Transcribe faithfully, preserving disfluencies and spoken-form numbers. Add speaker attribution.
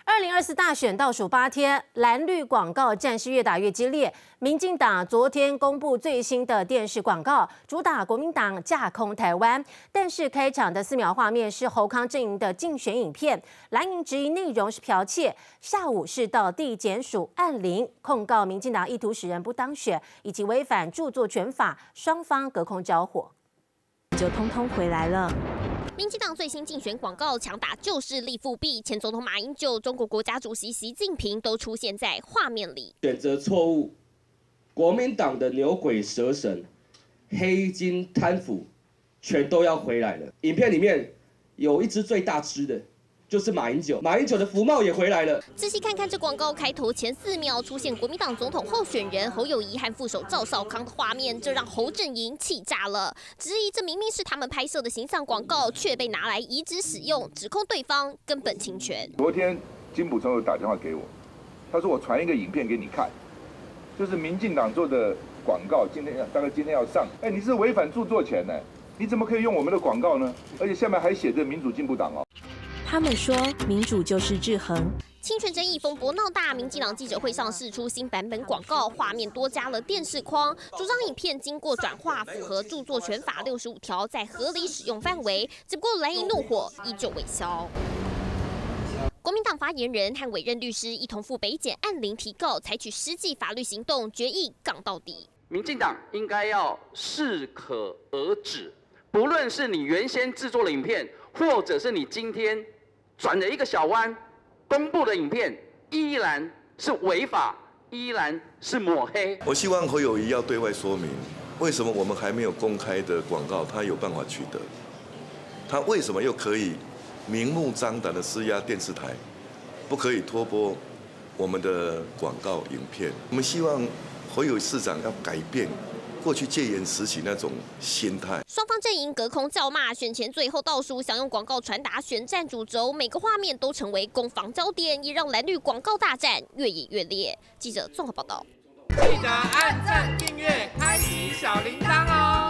Speaker 1: 二零二四大选倒数八天，蓝绿广告战是越打越激烈。民进党昨天公布最新的电视广告，主打国民党架空台湾。但是开场的四秒画面是侯康阵营的竞选影片，蓝营质疑内容是剽窃。下午是到地检署按铃控告民进党意图使人不当选，以及违反著作权法，双方隔空交火，
Speaker 2: 就通通回来了。
Speaker 3: 民进党最新竞选广告强打就是力复辟，前总统马英九、中国国家主席习近平都出现在画面里。
Speaker 4: 选择错误，国民党的牛鬼蛇神、黑金贪腐，全都要回来了。影片里面有一只最大只的，就是马英九，马英九的福茂也回来了。
Speaker 3: 仔细看看这广告开头前四秒出现国民党总统候选人侯友宜和副手赵少康的画面，这让侯阵营气炸了，质疑这明明是他们拍摄的形象广告，却被拿来移植使用，指控对方根本侵权。
Speaker 5: 昨天金溥聪有打电话给我，他说我传一个影片给你看，就是民进党做的广告，今天大概今天要上，哎，你是违反著作权呢？你怎么可以用我们的广告呢？而且下面还写着民主进步党哦。
Speaker 2: 他们说，民主就是制衡。
Speaker 3: 侵权争议风波闹大，民进党记者会上释出新版本广告，画面多加了电视框，主张影片经过转化，符合著作权法六十五条，在合理使用范围。只不过蓝营怒火依旧未消。国民党发言人和委任律师一同赴北检按铃提告，采取实际法律行动，决议杠到底。
Speaker 6: 民进党应该要适可而止，不论是你原先制作的影片，或者是你今天 转了一个小弯，公布的影片依然是违法，依然是抹黑。
Speaker 7: 我希望侯友宜要对外说明，为什么我们还没有公开的广告，他有办法取得？他为什么又可以明目张胆的施压电视台，不可以拖播我们的广告影片？我们希望侯友宜市长要改变 过去戒严时期那种心态，
Speaker 3: 双方阵营隔空叫骂，选前最后倒数，想用广告传达选战主轴，每个画面都成为攻防焦点，也让蓝绿广告大战越演越烈。记者综合报道。
Speaker 8: 记得按赞、订阅、开启小铃铛哦。